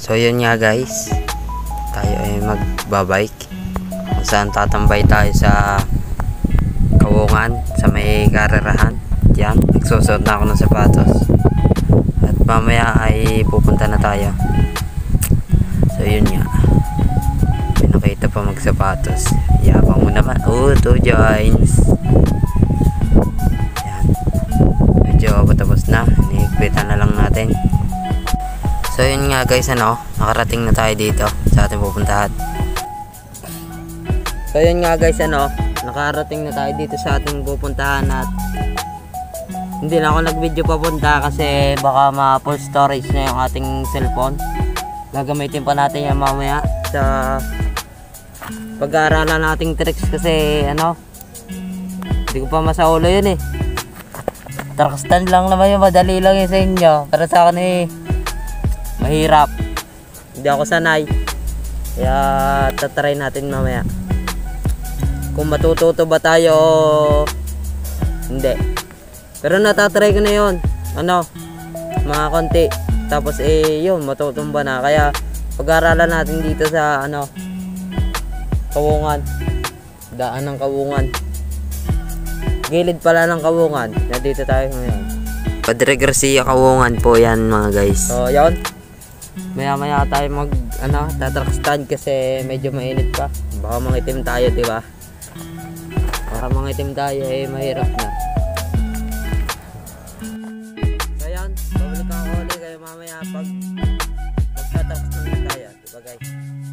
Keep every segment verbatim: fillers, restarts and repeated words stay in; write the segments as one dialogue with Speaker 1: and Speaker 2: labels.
Speaker 1: So yun nga guys, tayo ay magbabike kung saan tatambay tayo sa Kawungan sa may karerahan. Yan, nagsusuot na ako ng sapatos at mamaya ay pupunta na tayo. So yun nga, may nakita pa magsapatos, yabang mo naman. Oh, two joints. Yan, medyo patapos na, hinihigpitan na lang natin. So yun nga guys, ano, nakarating na tayo dito sa ating pupuntahan. So yun nga guys, ano, nakarating na tayo dito sa ating pupuntahan at hindi na ako nag-video papunta kasi baka ma-full storage na yung ating cellphone. Gagamitin pa natin yan mamaya sa pag-aaralan nating tricks kasi ano, hindi ko pa masaulo yun eh. Truck stand lang naman yun, madali lang yun sa inyo, pero sa akin eh mahirap, hindi ako sanay, kaya tatry natin mamaya kung matututo ba tayo o hindi. Pero natatry ko na yun, ano, mga konti, tapos eh yun, matutumba na. Kaya pag-aaralan natin dito sa ano, Kawungan, daan ng Kawungan, gilid pala ng Kawungan, na dito tayo ngayon. Padre Garcia Kawungan po yan mga guys. So yun, maya maya tayo mag ano, tatruck stand kasi medyo mainit pa, baka mangitim tayo, diba? Baka mangitim tayo eh, mahirap na. So yan, babalik ako ulit kayo mamaya pag magtatruck stand tayo, diba guys?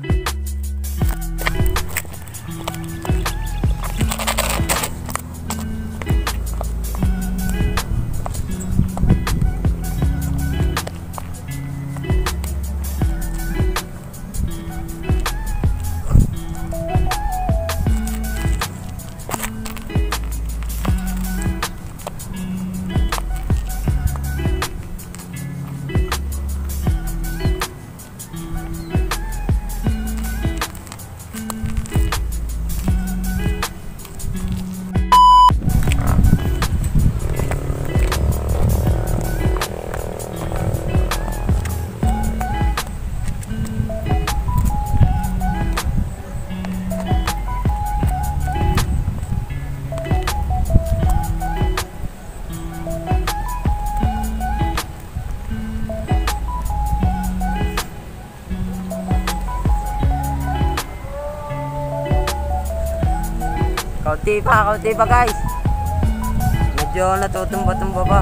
Speaker 1: Kaunti pa, kaunti pa guys. Medyo natutumba-tumba pa.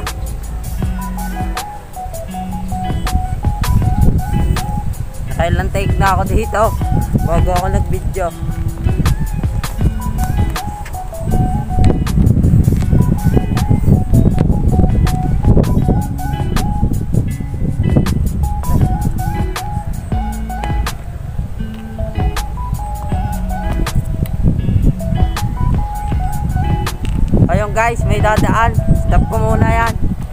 Speaker 1: Nakailang take na ako dito bago ako nag-video. Ayun guys, may dadaan. Stop ko muna yan.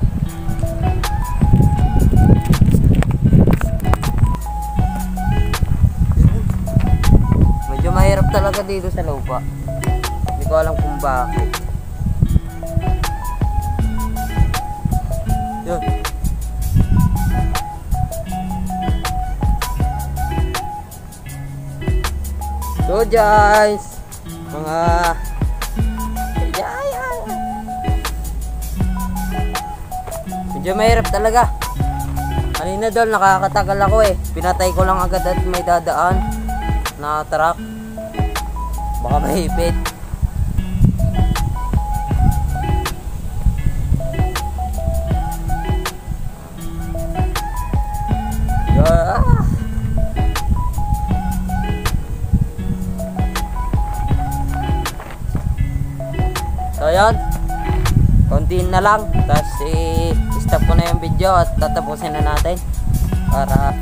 Speaker 1: Medyo mahirap talaga dito sa lupa. Hindi ko alam kung bakit. Yun. So guys, mga medyo mahirap talaga. Kanina doon nakakatagal ako eh. Pinatay ko lang agad at may dadaan na truck. Baka mahipit. Ah. So yun, konti na lang, tapos eh stop ko na yung video at tatapusin na natin para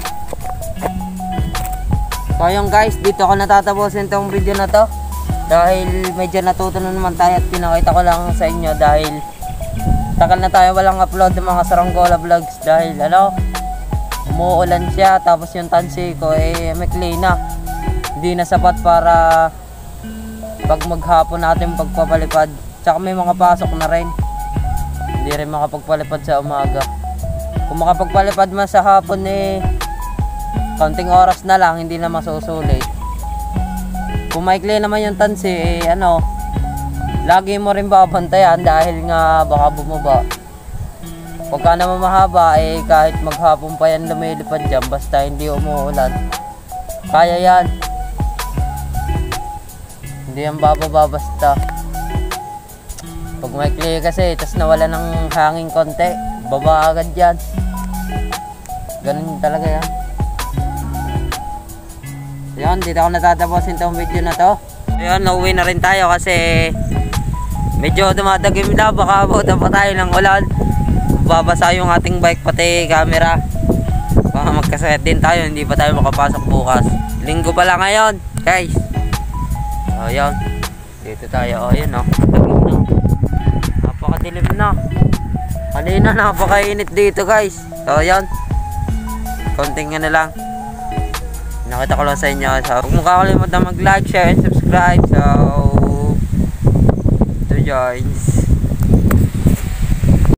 Speaker 1: so yun guys, dito ko natatapusin tong video na to dahil medyo natuto na naman tayo at pinakita ko lang sa inyo dahil tagal na tayo walang upload ng mga Saranggola vlogs dahil ano, umuulan siya, tapos yung tansi ko eh may na, hindi na sapat para pag maghapon natin pagpapalipad, tsaka may mga pasok na rin. Hindi rin makapagpalipad sa umaga. Kung makapagpalipad man sa hapon eh Kaunting oras na lang, hindi na masusulit. Kung maikli naman yung tansi, eh, ano, lagi mo rin babantayan dahil nga baka bumaba. Pagka naman mahaba, eh kahit maghapon pa yan lumilipad dyan, basta hindi umuulan. Kaya yan. Hindi yan bababa basta. Pag maikli kasi, tas nawala ng hangin konti, baba agad yan. Ganun talaga yan. Ayan, dito ako natatapusin itong video na to. Ayan, nauwi na rin tayo kasi medyo dumadagim na, baka abutan pa tayo ng ulan. Babasa yung ating bike pati camera. Baka magkasakit din tayo, hindi pa tayo makapasok bukas. Linggo pa lang ngayon, guys. O, ayan. Dito tayo, o, ayan o. Dagim na. Napakadilim na. Kanina napakainit dito, guys. So, ayan. Konting ano lang. Nakita ko lang sa inyo. So, huwag mo kakalimutan mag-like, share, and subscribe. So, to joins.